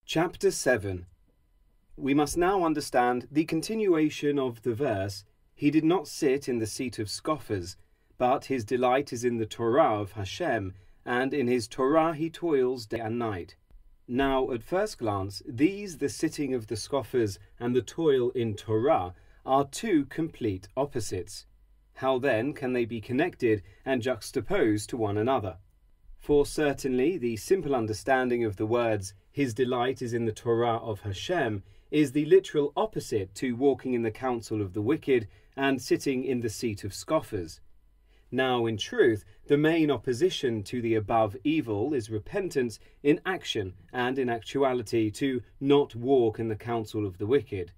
Chapter 7. We must now understand the continuation of the verse, "He did not sit in the seat of scoffers, but his delight is in the Torah of Hashem, and in his Torah he toils day and night." Now, at first glance, these, the sitting of the scoffers and the toil in Torah, are two complete opposites. How then can they be connected and juxtaposed to one another? For certainly the simple understanding of the words, "his delight is in the Torah of Hashem," is the literal opposite to walking in the counsel of the wicked and sitting in the seat of scoffers. Now, in truth, the main opposition to the above evil is repentance in action and in actuality to not walk in the counsel of the wicked.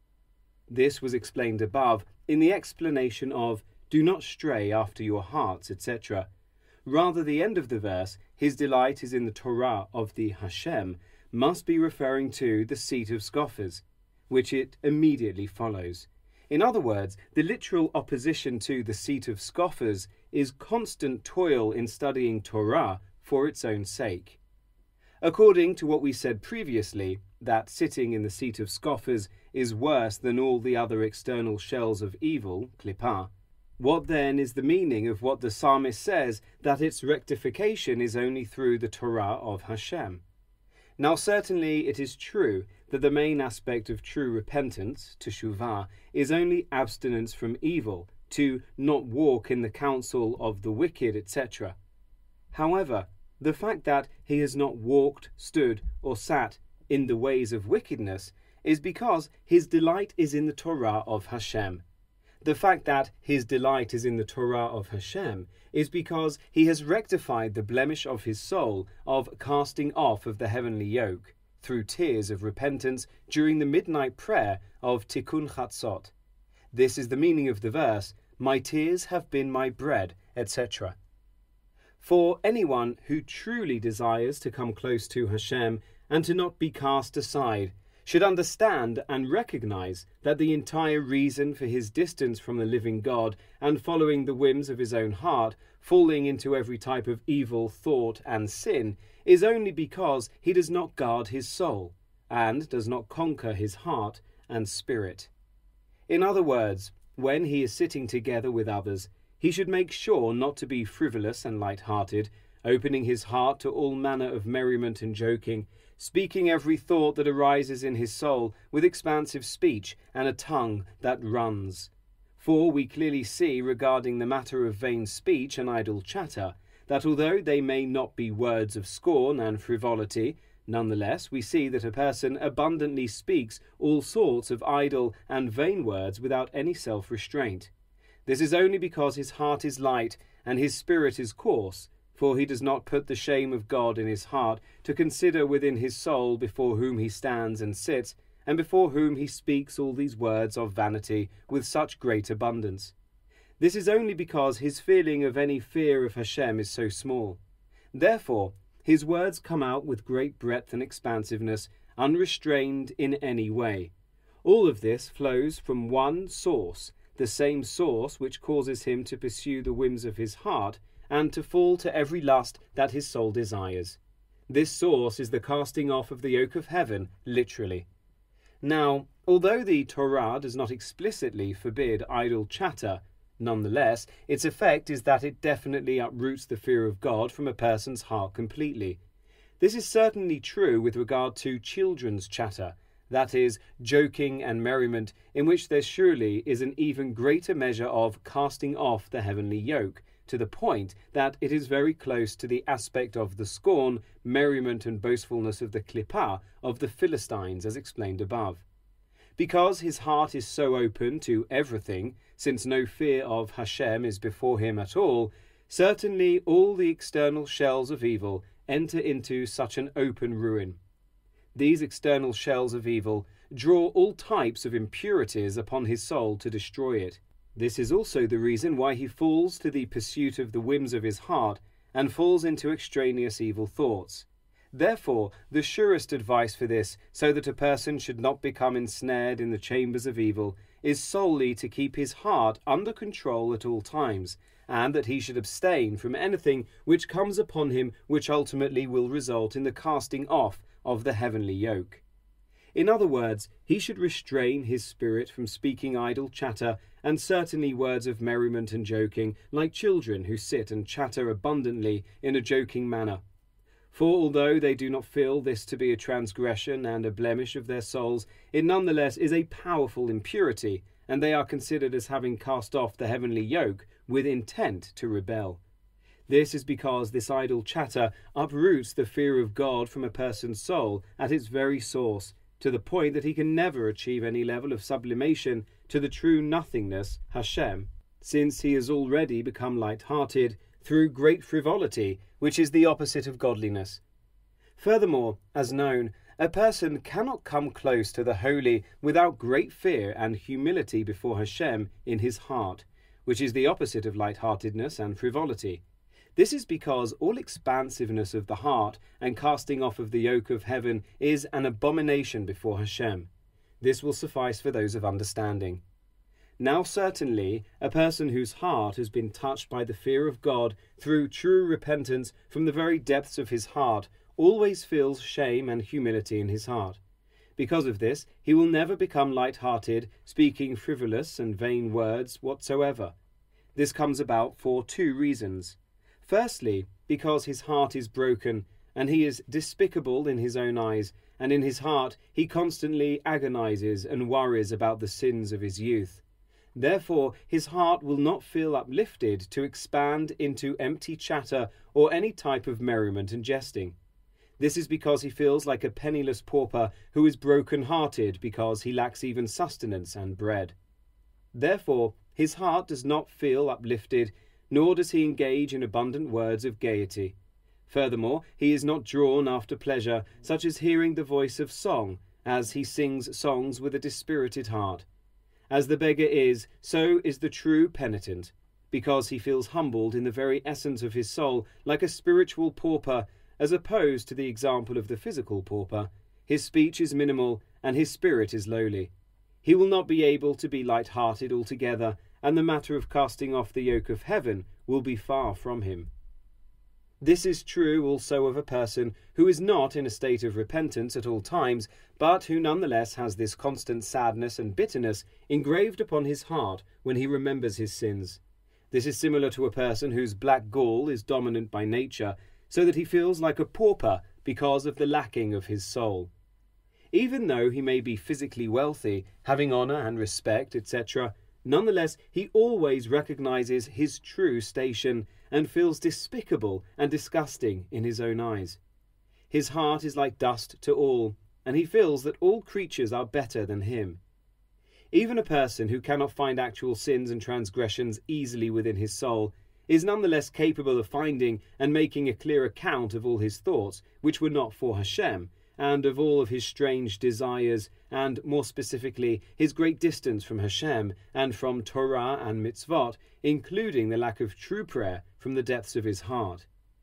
This was explained above in the explanation of "do not stray after your hearts," etc. Rather, the end of the verse, "his delight is in the Torah of the Hashem," must be referring to the seat of scoffers, which it immediately follows. In other words, the literal opposition to the seat of scoffers is constant toil in studying Torah for its own sake. According to what we said previously, that sitting in the seat of scoffers is worse than all the other external shells of evil, klippah. What then is the meaning of what the psalmist says, that its rectification is only through the Torah of Hashem? Now certainly it is true that the main aspect of true repentance, teshuvah, is only abstinence from evil, to not walk in the counsel of the wicked, etc. However, the fact that he has not walked, stood, or sat in the ways of wickedness is because his delight is in the Torah of Hashem. The fact that his delight is in the Torah of Hashem is because he has rectified the blemish of his soul of casting off of the heavenly yoke through tears of repentance during the midnight prayer of Tikkun Chatzot. This is the meaning of the verse, "My tears have been my bread," etc. For anyone who truly desires to come close to Hashem and to not be cast aside should understand and recognize that the entire reason for his distance from the living God and following the whims of his own heart, falling into every type of evil thought and sin, is only because he does not guard his soul and does not conquer his heart and spirit. In other words, when he is sitting together with others, he should make sure not to be frivolous and light-hearted, opening his heart to all manner of merriment and joking, speaking every thought that arises in his soul with expansive speech and a tongue that runs. For we clearly see regarding the matter of vain speech and idle chatter, that although they may not be words of scorn and frivolity, nonetheless we see that a person abundantly speaks all sorts of idle and vain words without any self-restraint. This is only because his heart is light and his spirit is coarse, for he does not put the shame of God in his heart to consider within his soul before whom he stands and sits, and before whom he speaks all these words of vanity with such great abundance. This is only because his feeling of any fear of Hashem is so small. Therefore, his words come out with great breadth and expansiveness, unrestrained in any way. All of this flows from one source, the same source which causes him to pursue the whims of his heart, and to fall to every lust that his soul desires. This source is the casting off of the yoke of heaven, literally. Now, although the Torah does not explicitly forbid idle chatter, nonetheless, its effect is that it definitely uproots the fear of God from a person's heart completely. This is certainly true with regard to children's chatter, that is, joking and merriment, in which there surely is an even greater measure of casting off the heavenly yoke, to the point that it is very close to the aspect of the scorn, merriment and boastfulness of the klippah of the Philistines, as explained above. Because his heart is so open to everything, since no fear of Hashem is before him at all, certainly all the external shells of evil enter into such an open ruin. These external shells of evil draw all types of impurities upon his soul to destroy it. This is also the reason why he falls to the pursuit of the whims of his heart and falls into extraneous evil thoughts. Therefore, the surest advice for this, so that a person should not become ensnared in the chambers of evil, is solely to keep his heart under control at all times, and that he should abstain from anything which comes upon him which ultimately will result in the casting off of the heavenly yoke. In other words, he should restrain his spirit from speaking idle chatter, and certainly words of merriment and joking, like children who sit and chatter abundantly in a joking manner. For although they do not feel this to be a transgression and a blemish of their souls, it nonetheless is a powerful impurity, and they are considered as having cast off the heavenly yoke with intent to rebel. This is because this idle chatter uproots the fear of God from a person's soul at its very source, to the point that he can never achieve any level of sublimation to the true nothingness, Hashem, since he has already become light-hearted through great frivolity, which is the opposite of godliness. Furthermore, as known, a person cannot come close to the holy without great fear and humility before Hashem in his heart, which is the opposite of light-heartedness and frivolity. This is because all expansiveness of the heart and casting off of the yoke of heaven is an abomination before Hashem. This will suffice for those of understanding. Now certainly, a person whose heart has been touched by the fear of God through true repentance from the very depths of his heart always feels shame and humility in his heart. Because of this, he will never become light-hearted, speaking frivolous and vain words whatsoever. This comes about for two reasons. Firstly, because his heart is broken, and he is despicable in his own eyes, and in his heart he constantly agonizes and worries about the sins of his youth. Therefore, his heart will not feel uplifted to expand into empty chatter or any type of merriment and jesting. This is because he feels like a penniless pauper who is broken-hearted because he lacks even sustenance and bread. Therefore, his heart does not feel uplifted, nor does he engage in abundant words of gaiety. Furthermore, he is not drawn after pleasure, such as hearing the voice of song, as he sings songs with a dispirited heart. As the beggar is, so is the true penitent, because he feels humbled in the very essence of his soul, like a spiritual pauper, as opposed to the example of the physical pauper. His speech is minimal, and his spirit is lowly. He will not be able to be light-hearted altogether, and the matter of casting off the yoke of heaven will be far from him. This is true also of a person who is not in a state of repentance at all times, but who nonetheless has this constant sadness and bitterness engraved upon his heart when he remembers his sins. This is similar to a person whose black gall is dominant by nature, so that he feels like a pauper because of the lacking of his soul. Even though he may be physically wealthy, having honor and respect, etc., nonetheless, he always recognizes his true station and feels despicable and disgusting in his own eyes. His heart is like dust to all, and he feels that all creatures are better than him. Even a person who cannot find actual sins and transgressions easily within his soul is nonetheless capable of finding and making a clear account of all his thoughts which were not for Hashem, and of all of his strange desires, and more specifically his great distance from Hashem and from Torah and mitzvot, including the lack of true prayer from the depths of his heart.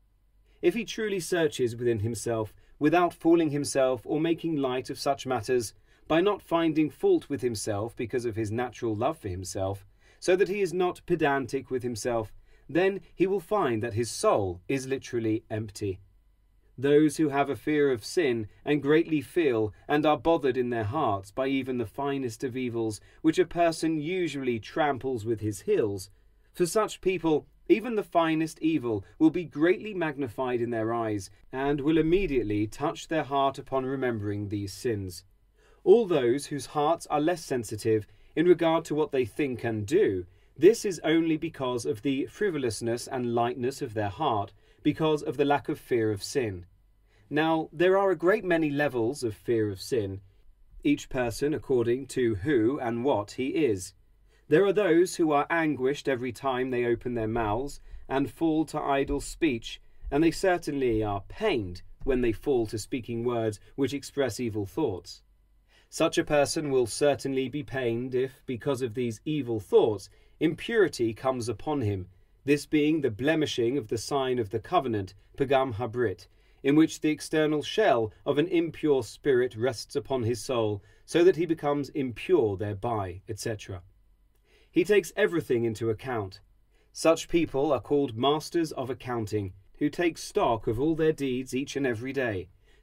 If he truly searches within himself, without fooling himself or making light of such matters, by not finding fault with himself because of his natural love for himself, so that he is not pedantic with himself, then he will find that his soul is literally empty. Those who have a fear of sin and greatly feel and are bothered in their hearts by even the finest of evils, which a person usually tramples with his heels, for such people even the finest evil will be greatly magnified in their eyes, and will immediately touch their heart upon remembering these sins. All those whose hearts are less sensitive in regard to what they think and do, this is only because of the frivolousness and lightness of their heart, because of the lack of fear of sin. Now, there are a great many levels of fear of sin, each person according to who and what he is. There are those who are anguished every time they open their mouths and fall to idle speech, and they certainly are pained when they fall to speaking words which express evil thoughts. Such a person will certainly be pained if, because of these evil thoughts, impurity comes upon him, this being the blemishing of the sign of the covenant, Pagam Habrit, in which the external shell of an impure spirit rests upon his soul, so that he becomes impure thereby, etc. He takes everything into account. Such people are called masters of accounting, who take stock of all their deeds each and every day,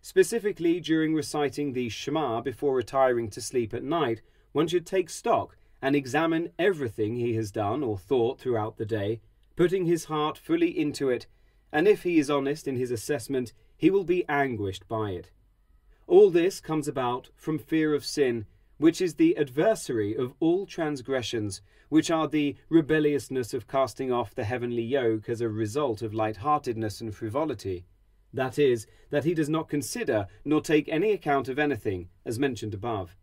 Specifically, during reciting the Shema before retiring to sleep at night, one should take stock and examine everything he has done or thought throughout the day, putting his heart fully into it, and if he is honest in his assessment, he will be anguished by it. All this comes about from fear of sin, which is the adversary of all transgressions, which are the rebelliousness of casting off the heavenly yoke as a result of light-heartedness and frivolity. That is, that he does not consider nor take any account of anything, as mentioned above.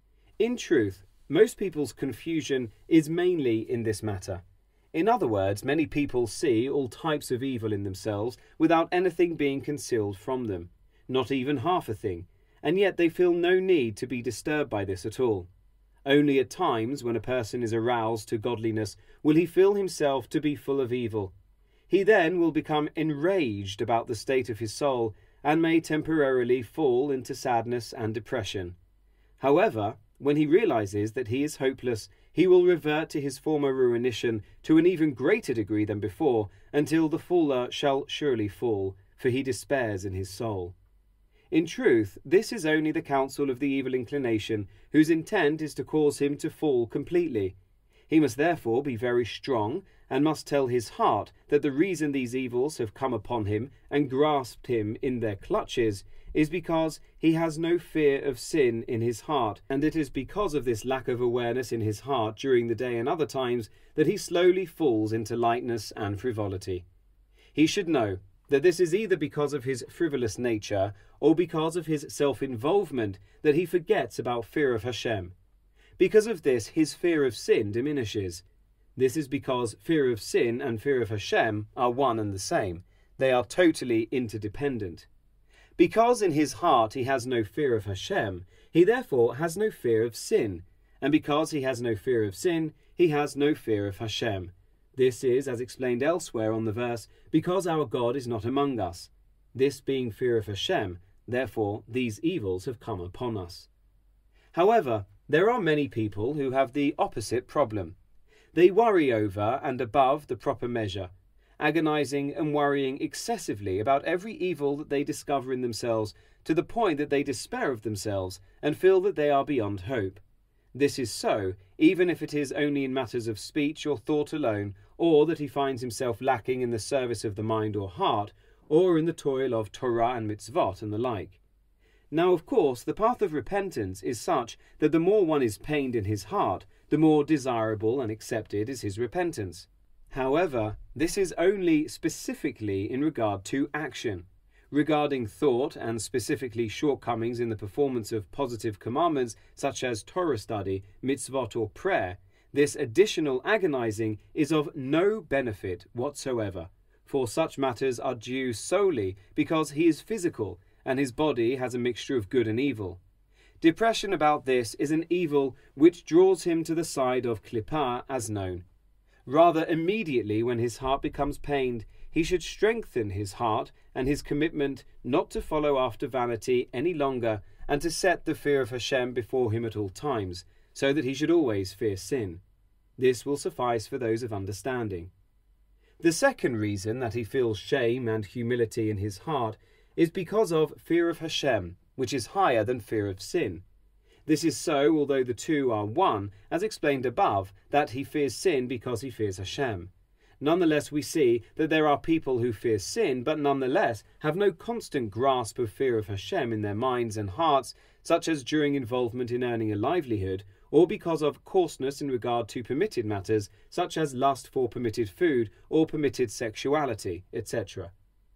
In truth, most people's confusion is mainly in this matter. In other words, many people see all types of evil in themselves without anything being concealed from them, not even half a thing, and yet they feel no need to be disturbed by this at all. Only at times, when a person is aroused to godliness, will he feel himself to be full of evil. He then will become enraged about the state of his soul, and may temporarily fall into sadness and depression. However, when he realizes that he is hopeless, he will revert to his former ruination to an even greater degree than before, until the faller shall surely fall, for he despairs in his soul. In truth, this is only the counsel of the evil inclination, whose intent is to cause him to fall completely. He must therefore be very strong, and must tell his heart that the reason these evils have come upon him and grasped him in their clutches is because he has no fear of sin in his heart, and it is because of this lack of awareness in his heart during the day and other times that he slowly falls into lightness and frivolity. He should know that this is either because of his frivolous nature or because of his self-involvement that he forgets about fear of Hashem. Because of this, his fear of sin diminishes. This is because fear of sin and fear of Hashem are one and the same. They are totally interdependent. Because in his heart he has no fear of Hashem, he therefore has no fear of sin. And because he has no fear of sin, he has no fear of Hashem. This is, as explained elsewhere on the verse, because our God is not among us. This being fear of Hashem, therefore these evils have come upon us. However, there are many people who have the opposite problem. They worry over and above the proper measure, agonizing and worrying excessively about every evil that they discover in themselves, to the point that they despair of themselves and feel that they are beyond hope. This is so, even if it is only in matters of speech or thought alone, or that he finds himself lacking in the service of the mind or heart, or in the toil of Torah and mitzvot and the like. Now, of course, the path of repentance is such that the more one is pained in his heart, the more desirable and accepted is his repentance. However, this is only specifically in regard to action. Regarding thought, and specifically shortcomings in the performance of positive commandments such as Torah study, mitzvot or prayer, this additional agonizing is of no benefit whatsoever, for such matters are due solely because he is physical and his body has a mixture of good and evil. Depression about this is an evil which draws him to the side of klippah as known. Rather immediately when his heart becomes pained, he should strengthen his heart and his commitment not to follow after vanity any longer, and to set the fear of Hashem before him at all times, so that he should always fear sin. This will suffice for those of understanding. The second reason that he feels shame and humility in his heart is because of fear of Hashem, which is higher than fear of sin. This is so, although the two are one, as explained above, that he fears sin because he fears Hashem. Nonetheless, we see that there are people who fear sin, but nonetheless have no constant grasp of fear of Hashem in their minds and hearts, such as during involvement in earning a livelihood, or because of coarseness in regard to permitted matters, such as lust for permitted food or permitted sexuality, etc.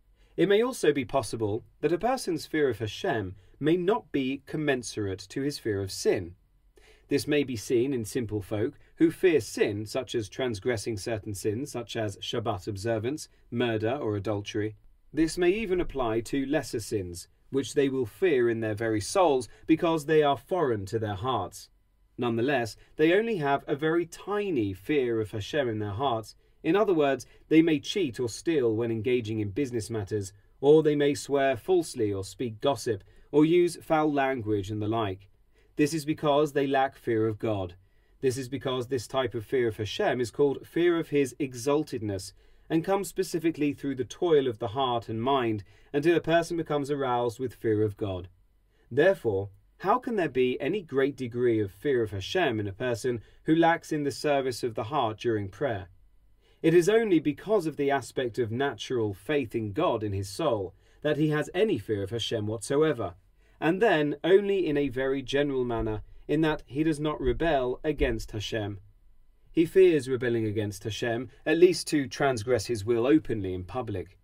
It may also be possible that a person's fear of Hashem may not be commensurate to his fear of sin. This may be seen in simple folk who fear sin, such as transgressing certain sins, such as Shabbat observance, murder or adultery. This may even apply to lesser sins, which they will fear in their very souls because they are foreign to their hearts. Nonetheless, they only have a very tiny fear of Hashem in their hearts. In other words, they may cheat or steal when engaging in business matters, or they may swear falsely or speak gossip, or use foul language and the like. This is because they lack fear of God. This is because this type of fear of Hashem is called fear of his exaltedness, and comes specifically through the toil of the heart and mind until a person becomes aroused with fear of God. Therefore, how can there be any great degree of fear of Hashem in a person who lacks in the service of the heart during prayer? It is only because of the aspect of natural faith in God in his soul that he has any fear of Hashem whatsoever, and then only in a very general manner, in that he does not rebel against Hashem. He fears rebelling against Hashem, at least to transgress his will openly in public.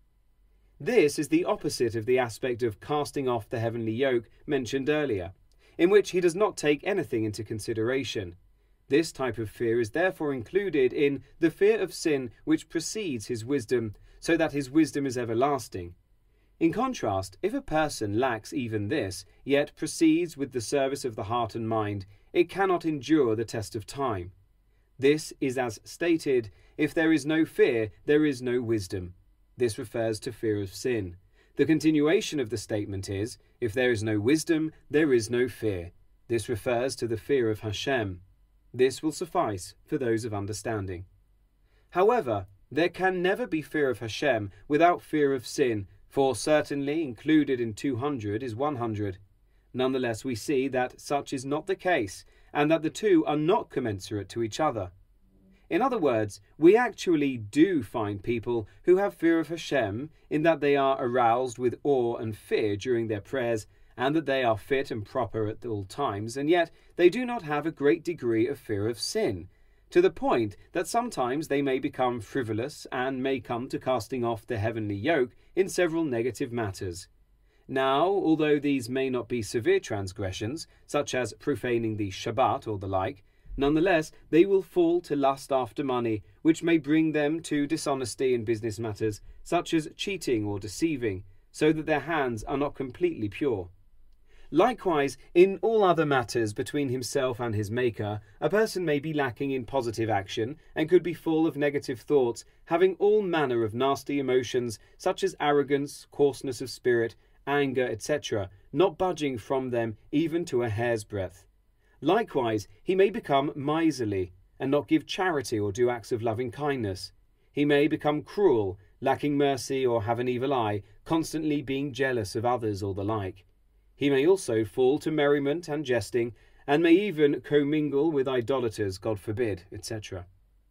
This is the opposite of the aspect of casting off the heavenly yoke mentioned earlier, in which he does not take anything into consideration. This type of fear is therefore included in the fear of sin which precedes his wisdom, so that his wisdom is everlasting. In contrast, if a person lacks even this, yet proceeds with the service of the heart and mind, it cannot endure the test of time. This is as stated, if there is no fear, there is no wisdom. This refers to fear of sin. The continuation of the statement is, if there is no wisdom, there is no fear. This refers to the fear of Hashem. This will suffice for those of understanding. However, there can never be fear of Hashem without fear of sin, for certainly included in 200 is 100. Nonetheless, we see that such is not the case, and that the two are not commensurate to each other. In other words, we actually do find people who have fear of Hashem in that they are aroused with awe and fear during their prayers, and that they are fit and proper at all times, and yet they do not have a great degree of fear of sin, to the point that sometimes they may become frivolous and may come to casting off the heavenly yoke in several negative matters. Now, although these may not be severe transgressions, such as profaning the Shabbat or the like, nonetheless they will fall to lust after money, which may bring them to dishonesty in business matters, such as cheating or deceiving, so that their hands are not completely pure. Likewise, in all other matters between himself and his Maker, a person may be lacking in positive action and could be full of negative thoughts, having all manner of nasty emotions, such as arrogance, coarseness of spirit, anger, etc., not budging from them even to a hair's breadth. Likewise, he may become miserly, and not give charity or do acts of loving kindness. He may become cruel, lacking mercy or have an evil eye, constantly being jealous of others or the like. He may also fall to merriment and jesting, and may even commingle with idolaters, God forbid, etc.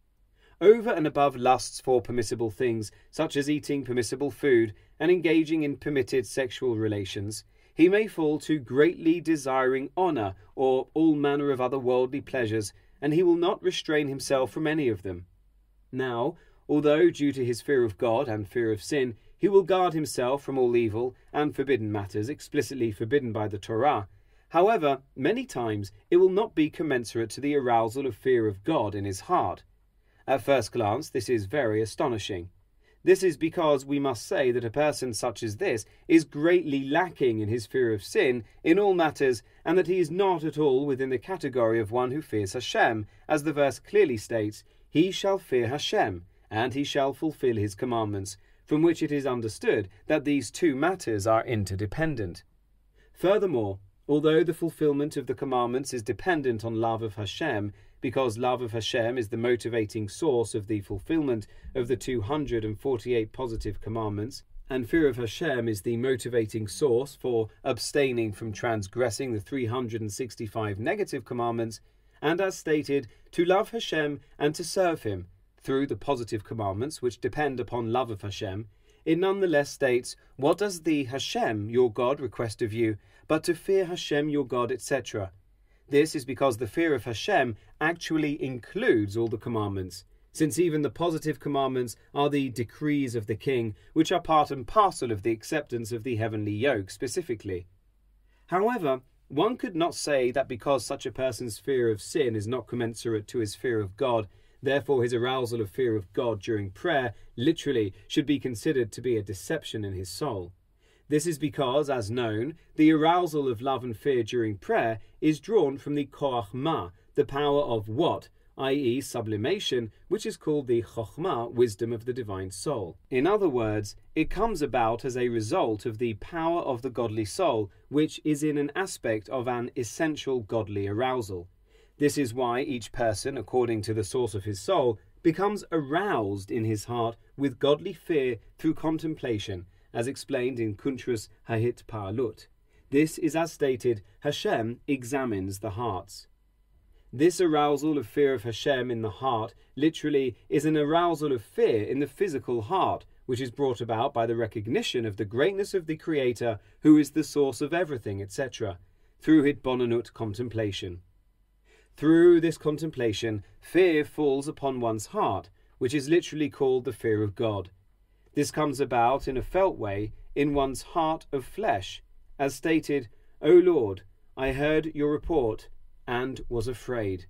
Over and above lusts for permissible things, such as eating permissible food and engaging in permitted sexual relations, he may fall to greatly desiring honour or all manner of other worldly pleasures, and he will not restrain himself from any of them. Now, although due to his fear of God and fear of sin, he will guard himself from all evil and forbidden matters explicitly forbidden by the Torah. However, many times it will not be commensurate to the arousal of fear of God in his heart. At first glance, this is very astonishing. This is because we must say that a person such as this is greatly lacking in his fear of sin in all matters, and that he is not at all within the category of one who fears Hashem, as the verse clearly states, "He shall fear Hashem, and he shall fulfill his commandments," from which it is understood that these two matters are interdependent. Furthermore, although the fulfillment of the commandments is dependent on love of Hashem, because love of Hashem is the motivating source of the fulfillment of the 248 positive commandments, and fear of Hashem is the motivating source for abstaining from transgressing the 365 negative commandments, and as stated, to love Hashem and to serve him, through the positive commandments which depend upon love of Hashem, it nonetheless states, "What does the Hashem, your God, request of you, but to fear Hashem, your God," etc. This is because the fear of Hashem actually includes all the commandments, since even the positive commandments are the decrees of the king, which are part and parcel of the acceptance of the heavenly yoke specifically. However, one could not say that because such a person's fear of sin is not commensurate to his fear of God, therefore his arousal of fear of God during prayer literally should be considered to be a deception in his soul. This is because, as known, the arousal of love and fear during prayer is drawn from the koach ma, the power of what, i.e. sublimation, which is called the chokhmah, wisdom of the divine soul. In other words, it comes about as a result of the power of the godly soul, which is in an aspect of an essential godly arousal. This is why each person, according to the source of his soul, becomes aroused in his heart with godly fear through contemplation, as explained in Kuntrus Hahit Pa'alut. This is as stated, Hashem examines the hearts. This arousal of fear of Hashem in the heart literally is an arousal of fear in the physical heart, which is brought about by the recognition of the greatness of the Creator, who is the source of everything, etc., through hitbonenut contemplation. Through this contemplation, fear falls upon one's heart, which is literally called the fear of God. This comes about in a felt way in one's heart of flesh, as stated, O Lord, I heard your report and was afraid.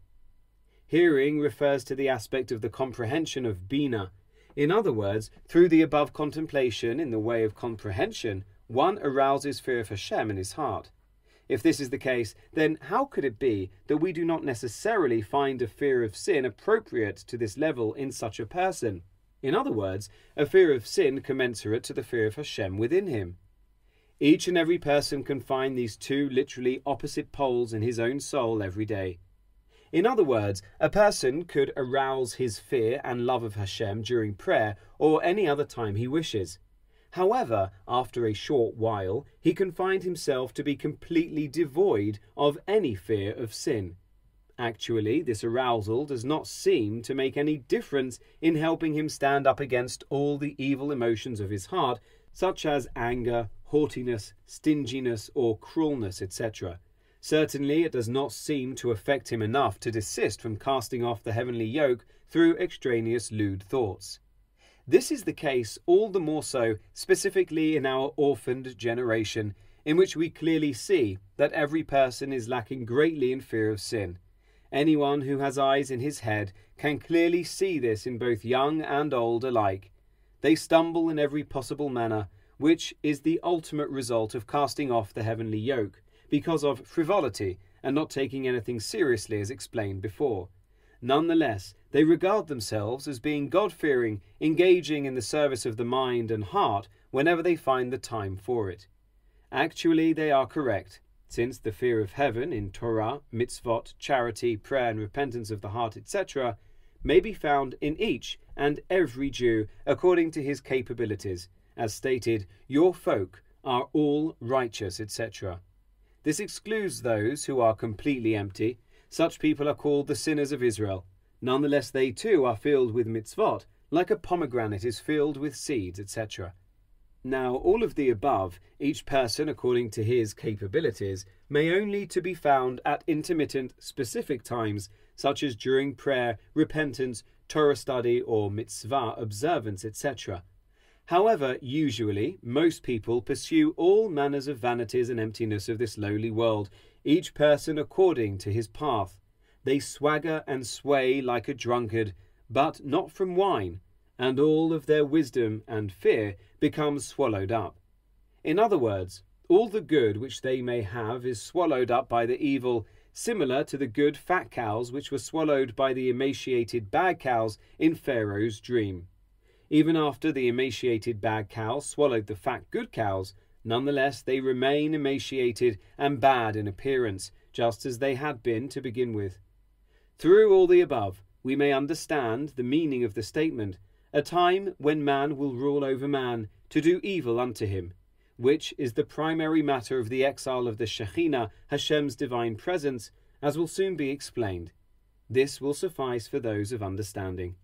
Hearing refers to the aspect of the comprehension of Bina. In other words, through the above contemplation in the way of comprehension, one arouses fear of Hashem in his heart. If this is the case, then how could it be that we do not necessarily find a fear of sin appropriate to this level in such a person? In other words, a fear of sin commensurate to the fear of Hashem within him. Each and every person can find these two literally opposite poles in his own soul every day. In other words, a person could arouse his fear and love of Hashem during prayer or any other time he wishes. However, after a short while, he can find himself to be completely devoid of any fear of sin. Actually, this arousal does not seem to make any difference in helping him stand up against all the evil emotions of his heart, such as anger, haughtiness, stinginess, or cruelness, etc. Certainly, it does not seem to affect him enough to desist from casting off the heavenly yoke through extraneous lewd thoughts. This is the case all the more so, specifically in our orphaned generation, in which we clearly see that every person is lacking greatly in fear of sin. Anyone who has eyes in his head can clearly see this in both young and old alike. They stumble in every possible manner, which is the ultimate result of casting off the heavenly yoke, because of frivolity and not taking anything seriously as explained before. Nonetheless, they regard themselves as being God-fearing, engaging in the service of the mind and heart whenever they find the time for it. Actually, they are correct, since the fear of heaven in Torah, mitzvot, charity, prayer and repentance of the heart, etc., may be found in each and every Jew according to his capabilities, as stated, your folk are all righteous, etc. This excludes those who are completely empty. Such people are called the sinners of Israel. Nonetheless, they too are filled with mitzvot, like a pomegranate is filled with seeds, etc. Now, all of the above, each person according to his capabilities, may only to be found at intermittent, specific times, such as during prayer, repentance, Torah study, or mitzvah observance, etc. However, usually, most people pursue all manners of vanities and emptiness of this lowly world, each person according to his path. They swagger and sway like a drunkard, but not from wine, and all of their wisdom and fear becomes swallowed up. In other words, all the good which they may have is swallowed up by the evil, similar to the good fat cows which were swallowed by the emaciated bad cows in Pharaoh's dream. Even after the emaciated bad cows swallowed the fat good cows, nonetheless they remain emaciated and bad in appearance, just as they had been to begin with. Through all the above, we may understand the meaning of the statement, a time when man will rule over man, to do evil unto him, which is the primary matter of the exile of the Shekhinah, Hashem's divine presence, as will soon be explained. This will suffice for those of understanding.